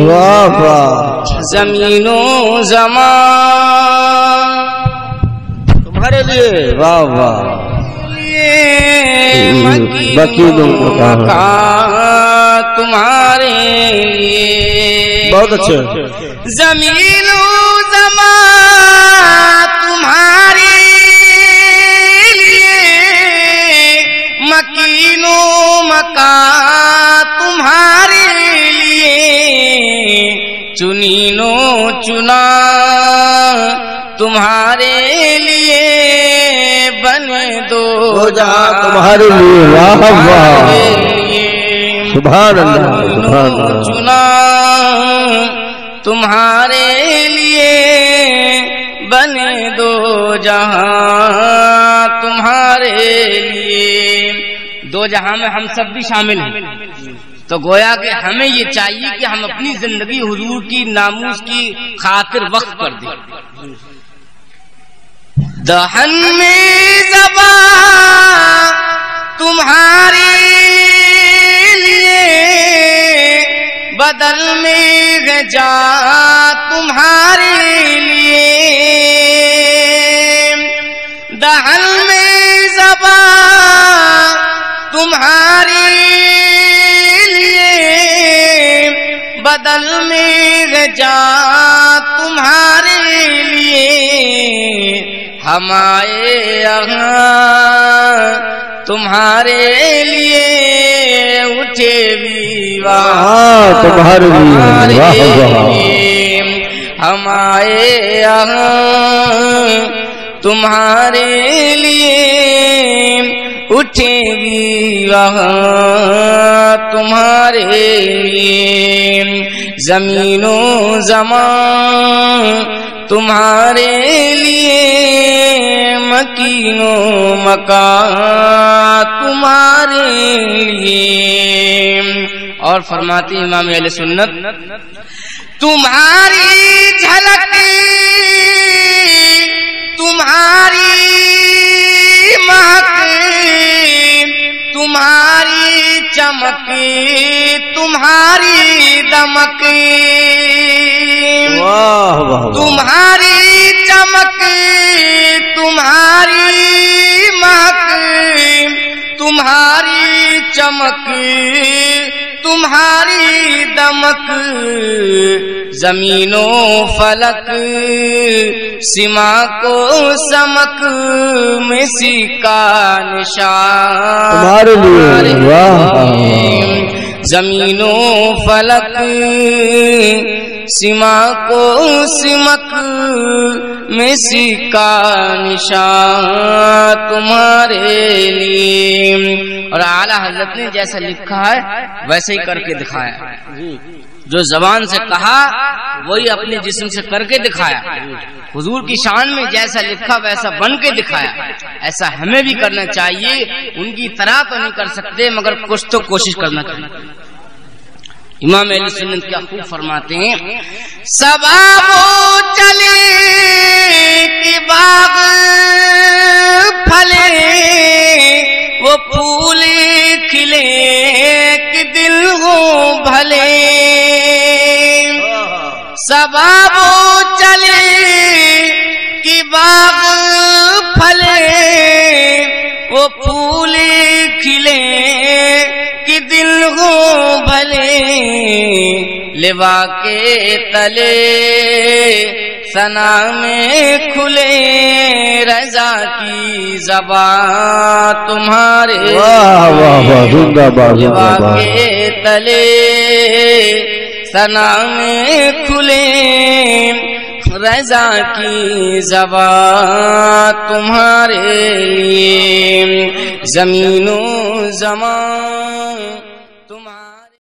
واہ واہ زمین و زمان تمہارے لیے واہ واہ مکین و مکان تمہارے لیے بہت اچھے زمین و زمان تمہارے لیے مکین و مکان تمہارے لیے چنین و چنا تمہارے لیے بن دو جہاں تمہارے لیے واہ واہ سبحان اللہ سبحان اللہ چنا تمہارے لیے بن دو جہاں تمہارے لیے دو جہاں میں ہم سب بھی شامل ہیں تو گویا کہ ہمیں یہ چاہیے کہ ہم اپنی زندگی حضور کی ناموس کی خاطر وقف کر دیں دہن میں زبان تمہارے لیے بدل میں جا تمہارے لیے دہن میں زبان تمہارے لیے بدل میں جا تمہارے لیے ہم آئے یہاں تمہارے لیے اٹھے ویواہ تمہارے لیے ہم آئے یہاں تمہارے لیے اٹھے ویواہ تمہارے لیے زمین و زمان تمہارے لیے مکین و مکان تمہارے لیے اور فرماتی امام اہل سنت تمہاری جھلک تمہاری مہک تمہاری چمک تمہاری دمک تمہاری چمک تمہاری مہک تمہاری چمک تمہاری دمک زمین و فلک سما کو سمک میں سکا نشان تمہارے لیے زمین و فلک سما کو سمک میں سکا نشان تمہارے لیے اور اعلیٰ حضرت نے جیسا لکھا ہے ویسے ہی کر کے دکھایا جو زبان سے کہا وہی اپنے جسم سے کر کے دکھایا حضور کی شان میں جیسا لکھا ویسا بن کے دکھایا ایسا ہمیں بھی کرنا چاہیے ان کی طرح تو نہیں کر سکتے مگر کچھ تو کوشش کرنا چاہیے امام اہل سنت کیا خوب فرماتے ہیں سباب چلے کہ باغ پھلے وہ پھول کھلے کہ دل ہو بھلے سباب چلے کہ باغ پھلے وہ پھول کھلے کہ دل ہو بھلے لوا کے تلے ثنا میں کھلے رضا کی زبان تمہارے لوا کے تلے ثنا میں کھلے رضا کی زبان تمہارے لیے زمین و زمان